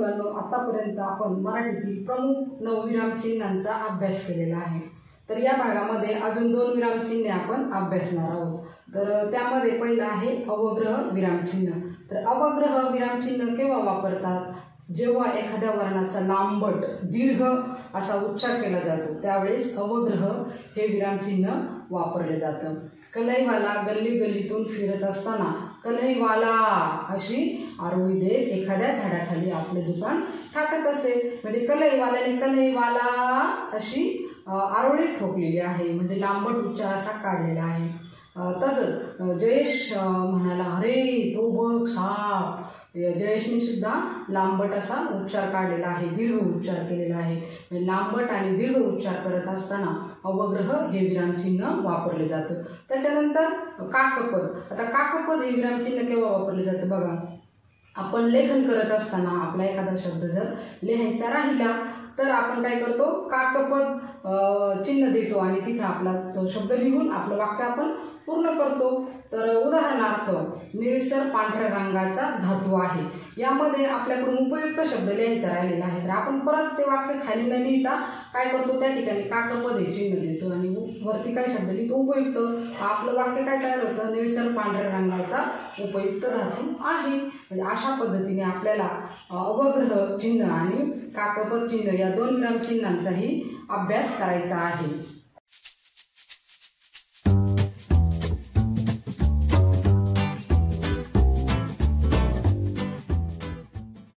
मुलांनो, आतापर्यंत आपण मराठीतील प्रमुख 9 विरामचिन्हांचा अभ्यास केलेला आहे। तर या भागामध्ये अजून 2 विरामचिन्हे आपण अभ्यासणार आहोत। तर त्यामध्ये पहिलं आहे अवग्रह विरामचिन्ह। तर अवग्रह विरामचिन्ह केव्हा वापरतात? जेव्हा एखाद्या वर्णाचा लांबट दीर्घ असा उच्चार केला जातो त्यावेळेस अवग्रह हे विरामचिन्ह वापरले जातं। कल्हैवाला गल्ली गल्लीतून फिरत असताना कल्हैवाला अशी आरोळी देत एखाद्या झाडाखाली आपले दुकान टाकत असे, म्हणजे कल्हैवाल्याने कल्हैवाला अशी आरोळी ठोकलेली आहे, म्हणजे लांबट उच्चार असा काढलेला आहे। तसंच जयेश म्हणाला, अरे तो बघ साप। जयेशने सुद्धा लांबट असा उच्चार काढलेला आहे, दीर्घ उच्चार केलेला आहे। लांबट आणि दीर्घ उच्चार करत असताना अवग्रह हे विरामचिन्ह वापरले जातं। त्याच्यानंतर काकपद। आता काकपद हे विरामचिन्ह केव्हा वापरले जाते बघा, आपण लेखन करत असताना आपला एखादा शब्द जर लिहायचा राहिला तर आपण काय करतो, काकपद चिन्ह देतो आणि तिथे आपला तो शब्द लिहून आपलं वाक्य आपण पूर्ण करतो। तर उदाहरणार्थ, निळसर पांढऱ्या रंगाचा धातू आहे, यामध्ये आपल्याकडून उपयुक्त शब्द लिहायचा राहिलेला आहे, तर आपण परत ते वाक्य खाली न लिहिता काय करतो, त्या ठिकाणी काकपद हे चिन्ह देतो आणि वरती काय शब्द लिहितो, उपयुक्त। आपलं वाक्य काय तयार होतं, निळसर पांढऱ्या रंगाचा उपयुक्त धातू आहे। म्हणजे अशा पद्धतीने आपल्याला अवग्रह चिन्ह आणि काकपद चिन्ह या 2 विरामचिन्हांचाही अभ्यास करायचा आहे।